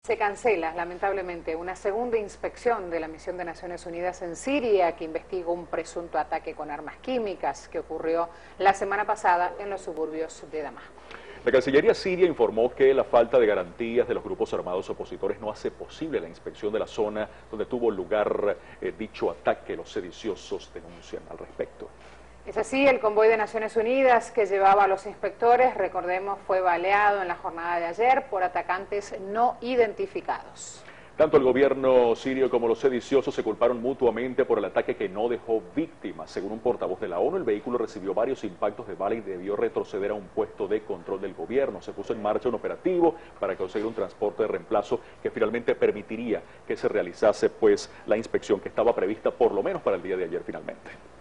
Se cancela, lamentablemente, una segunda inspección de la misión de Naciones Unidas en Siria que investiga un presunto ataque con armas químicas que ocurrió la semana pasada en los suburbios de Damasco. La Cancillería siria informó que la falta de garantías de los grupos armados opositores no hace posible la inspección de la zona donde tuvo lugar dicho ataque. Los sediciosos denuncian al respecto. Es así, el convoy de Naciones Unidas que llevaba a los inspectores, recordemos, fue baleado en la jornada de ayer por atacantes no identificados. Tanto el gobierno sirio como los sediciosos se culparon mutuamente por el ataque que no dejó víctimas. Según un portavoz de la ONU, el vehículo recibió varios impactos de bala y debió retroceder a un puesto de control del gobierno. Se puso en marcha un operativo para conseguir un transporte de reemplazo que finalmente permitiría que se realizase pues la inspección que estaba prevista por lo menos para el día de ayer finalmente.